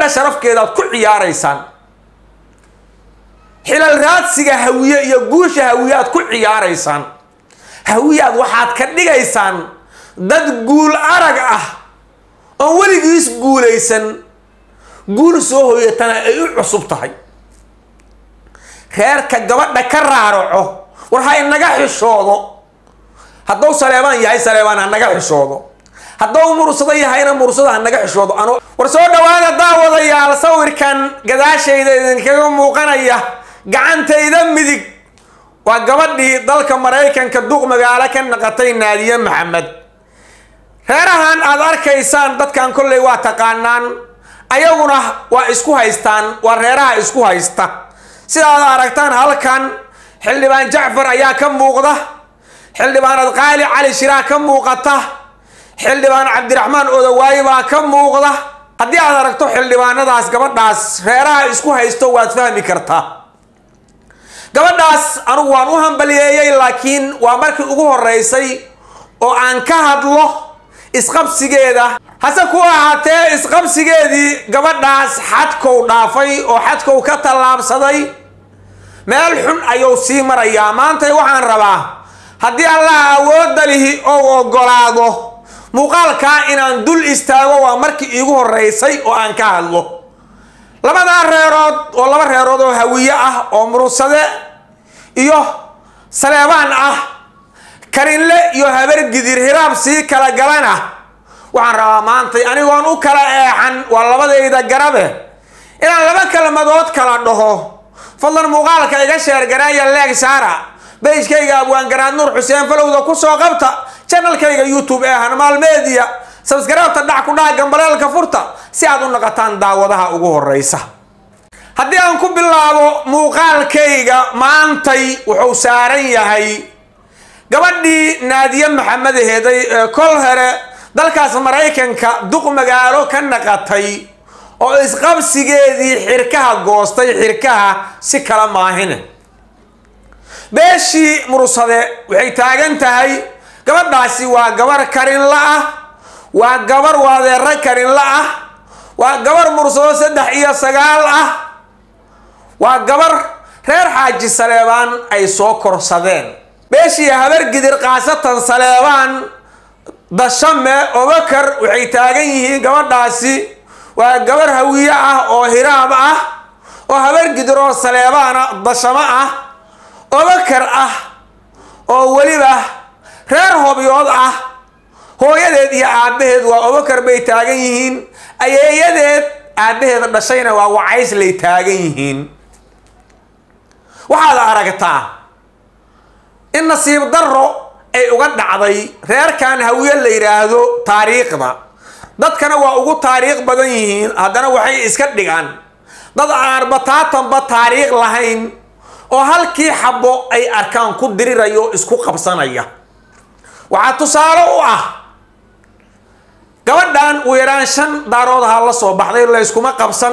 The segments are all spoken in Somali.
sharafkeeda ku ciyaaraysaan xilal raadsiga hawiye iyo guusha hawiyaad ku ciyaaraysaan hawiyaad waxaad ka dhigaysaan dad guul arag ah oo weligiis guulaysan guul soo hooyatana ay u cusub tahay reerka gabadha ka raaraco war hay naga xishoodo hadduu Saleebaan yahay Saleebaan naga xishoodo hadduu mursada yahayna mursada naga xishoodo ano war soo dhawaada daawadayaal sawirkan gadaashayda idinkaga muuqanaya gacantayda midig waa gabadhii dalka Mareykanka duq magaalo ka naqatay Naadiya Maxamed reerahan aad arkaysaan dadkan kulay waa taqaanaan ayaguna waa isku haystaan waa reeraha isku haysta sida aad aragtaan halkan xildhibaan Jacfar ayaa ka muuqda xildhibaan Qaali Cali Shiraa ka muuqata xildhibaan Cabdiraxmaan Odawaay baa ka muuqda haddii aad aragto xildhibaanadaas gabadhaas reeraha isku haysto waad fahmi kartaa gabadhaas anigu waan u hambalyeeyay laakiin waa markii ugu horeysay oo aan ka hadlo isqabsigeeda hase ku ahaatee isqabsigeedii gabadhaas xadkow dhaafay oo xadkow ka tallaabsaday meel xun ayuu sii marayaa maanta waxaan rabaa haddii Allah awoodda lihi oo ogolaado muuqaalka inaan dul istaago waa markii iigu horeysay oo aan ka hadlo labada reerood oo hawiye ah oo mursade iyo Saleebaan ah karinle iyo habar gidir hiraab si kala galana waxaan rabaa maanta anigoon u kala eexan waa labadayda garabe inaan laba kalmadood kala dhaho fadlan muuqaalka iga sheer gareeya leeg saara page-kayga Abwaan Garaad Nuur Xuseen falowda ku soo qabta channel-kayga YouTube ee Hanmaal Media subscribe-ta dhac ku dhaca gambaleelka furta si aad u noqotaan daawadaha ugu horeysa haddii aan ku bilaabo muuqaalkayga maantay wuxuu saaran yahay gabadhii Naadiya Maxamed heeday kol hore dalkaas Mareykanka duq magaalo ka naqatay oo isqabsigeedii xirkaha goostay xirkaha si kala maahine beeshii mursade waxay taagan tahay gabadhaasi waa gabar karin la ah waa gabar waadeera karin la ah waa gabar mursado 3 iyo 9 ah waa gabar reer Xaaji Saleebaan ay soo korsadeen beeshii habar gidir qaasatan Saleebaan dashame Abubakar waxay taagan yihiin gabadhaasi waa gabar hawiye ah oo hiraab ah oo habar gidir oo Saleebaan dashama ah Abubakar ah oo waliba reer hobyood ah hooyadeed iyo aabaheed waa Abubakar bay taagan yihiin ayeeyadeed aabaheed dhashayna waa Wacays lay taagan yihiin waxaad aragtaa in nasiib darro ay uga dhacday reerkan hawiye la yiraahdo taariikhda dadkana waa ugu taariikh badan yihiin haddana waxay iska dhigaan dad aan bataatanba taariikh lahayn oo halkii xabo ay arkaan ku dirirayo isku qabsanaya waxa tusaale u ah gabadhan u yaraan 5 daarood ha la soo baxday la iskuma qabsan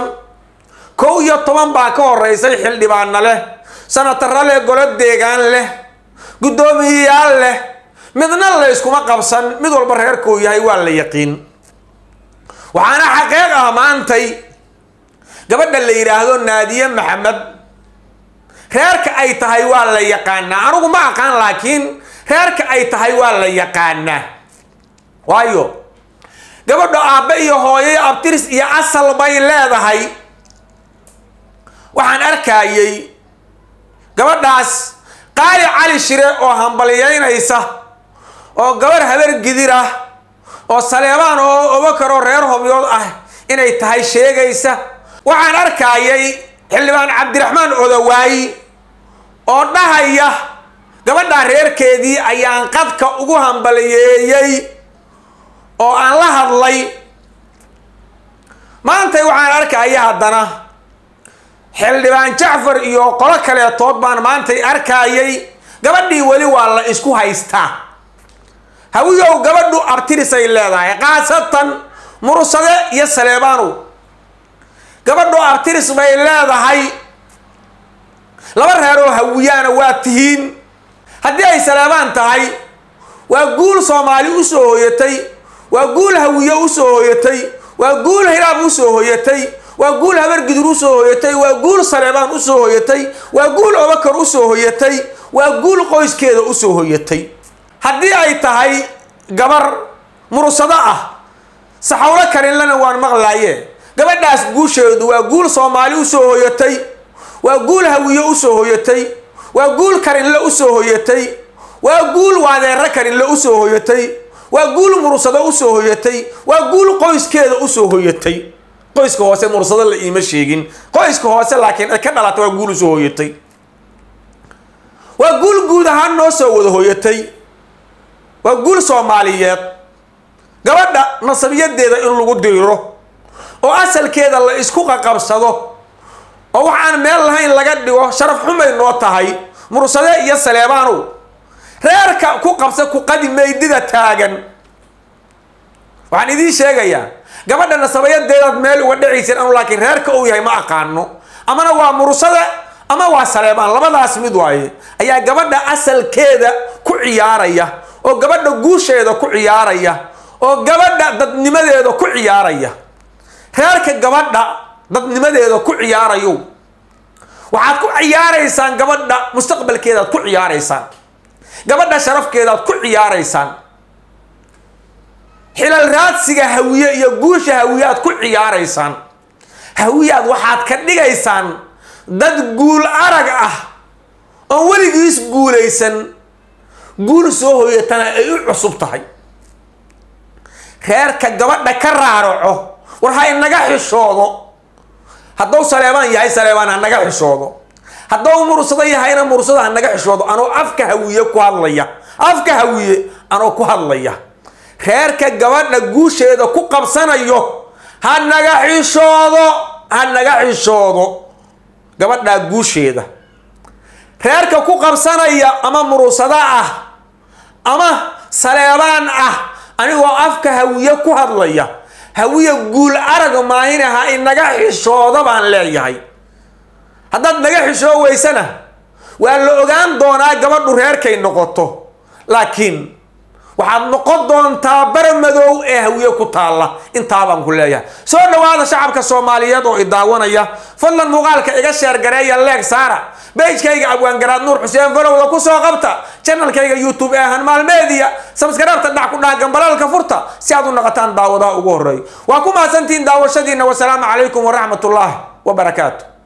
11 baa ka horeysay xildhibaanna leh sanatarra leh golo deegaan leh gudoomiyayaal leh midna la iskuma qabsan mid walba reerkoodu yahay waa la yaqiin waxaana xaqiiq ah maantay gabadha la yiraahdo Naadiya Maxamed reerka ay tahay waa la yaqaanaa anigu ma aqaan laakiin reerka ay tahay waa la yaqaanaa waayo gabadha aabe iyo hooyo abtiris iyo asal bay leedahay waxaan arkayay gabadhaas Qaali Cali Shire oo hambalyeynaysa oo gabar habar gidir ah oo Saleebaan oo Abubakar oo reer hobyood ah inay tahay sheegaysa waxaan arkayay xildhibaan Cabdiraxmaan Odawaay oo dhahaya gabadha reerkeedii ayaan qadka ugu hambalyeeyay oo aan la hadlay maanta waxaan arkaya haddana xildhibaan Jacfar iyo qolo kale tood baan maanta arkayay gabadhii wali waa la isku haystaa hawiyow gabadhu abtirisay leedahay qaasatan mursade iyo Saleebaanu gabadhu abtiris bay leedahay laba reer oo hawiyana waa tihiin haddii ay Saleebaan tahay waa guul Soomaali u soo hooyatay waa guul hawiye u soo hooyatay waa guul hiraab u soo hooyatay وأقول هبر قدروسه هيتي وأقول صليبان أسه هيتي وأقول أبكر أسه هيتي وأقول قويس كذا أسه هيتي هدي أي تهي قبر مرصدة سحولة كرين لنا وان مغلاية قبل ناس قوشة وأقول صومالي أسه هيتي وأقول هوية أسه هيتي وأقول كرين لا أسه هيتي وأقول وعذير كرين لا أسه هيتي وأقول مرصدة أسه هيتي وأقول قويس كذا أسه هيتي قويس كهوسة مرصدة اللي يمشيين قويس كهوسة لكن كنا لا تقول أسه هيتي وأقول جود هانو سووا هيتي وأقول صوماليات قبل نصبيات ده إنه لقود ديره وأصل كذا الله إسكوكا قبصده أو عن مال هاي لقد ديوه شرف حمد النوتة هاي مرصدة يا سليمانو reerka ku qabsa ku qadi meydida taagan waxaan idin sheegayaa gabadha nasabayadeeda meel uga dhicaysan aan laakiin reerka uu yahay ma aqaano amana waa mursada ama waa saleebaan labadaas mid waaye ayaa gabadha asalkeeda ku ciyaaraya oo gabadha guusheeda ku ciyaaraya oo gabadha dadnimadeeda ku ciyaaraya reerka gabadha dadnimadeeda ku ciyaarayo waxaad ku ciyaaraysaan gabadha mustaqbalkeeda ku ciyaaraysaan gabadha sharafkeeda ku ciyaaraysaan xilal raadsiga hawiye iyo guusha hawiyaad ku ciyaaraysaan hawiyaad waxaad ka dhigaysaan dad guul arag ah oo waligiis guulaysan guul soo hooyatana ay u cusub tahay reerka gabadha ka raaraco war hay naga xishoodo hadduu saleebaan yahay saleebaan naga xishoodo hadduu mursada yahayna mursada naga xishoodo anoo afka hawiye ku hadlaya afka hawiye anoo ku hadlaya reerka gabadha guusheeda ku qabsanayo ha naga xishoodo gabadha guusheeda reerka ku qabsanaya ama mursada ah ama saleebaan ah anigoo afka hawiye ku hadlaya hawiye guul arag maahinaha inaga xishoodo baan leeyahay haddaad naga xishoo weysana waa la ogaan doonaa gabadhu reerkay noqoto laakiin waxaad noqon doontaa barmadow ee hawiye ku taala intaa baan ku leeyahay soo dhawaada shacabka Soomaaliyeed oo idaawanaya fadlan muuqaalka iga share gareeya like saara page-kayga Abwaan Garaad Nuur Xuseen follow ku soo qabta channel-kayga YouTube ee Hanmaal Media subscribe-ta dhac ku dhagan balalka furta si aad u noqotaan daawada ugu horeey waa ku mahadsantiin daawashadiina wa salaamu calaykum wa rahmatullahi wa barakaatuh